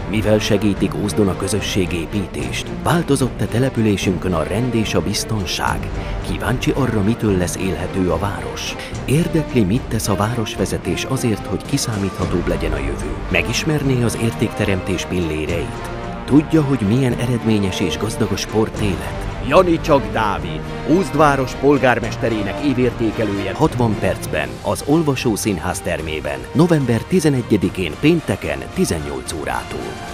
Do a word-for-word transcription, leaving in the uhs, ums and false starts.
Mivel segítik Ózdon a közösségépítést, változott a településünkön a rend és a biztonság. Kíváncsi arra, mitől lesz élhető a város. Érdekli, mit tesz a városvezetés azért, hogy kiszámíthatóbb legyen a jövő. Megismerné az értékteremtés pilléreit. Tudja, hogy milyen eredményes és gazdag a sportélet. Janicsak Dávid, Ózd város polgármesterének évértékelője hatvan percben az Olvasó Színház termében, november tizenegyedikén pénteken tizennyolc órától.